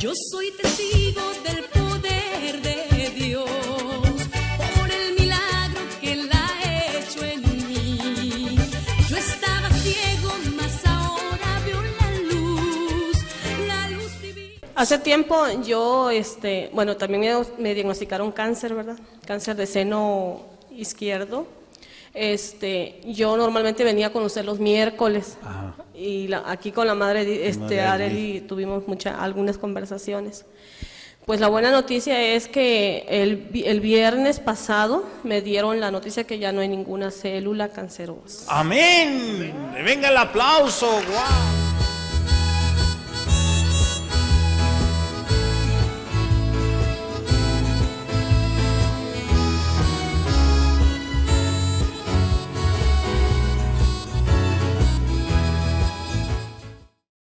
Yo soy testigo del poder de Dios, por el milagro que Él ha hecho en mí. Yo estaba ciego, mas ahora veo la luz divina. Hace tiempo yo, bueno, también me diagnosticaron cáncer, ¿verdad? Cáncer de seno izquierdo. Yo normalmente venía con usted los miércoles. Ajá. Y aquí con la madre, Arely, tuvimos algunas conversaciones. Pues la buena noticia es que el viernes pasado me dieron la noticia que ya no hay ninguna célula cancerosa. ¡Amén! ¡Venga el aplauso! ¡Wow!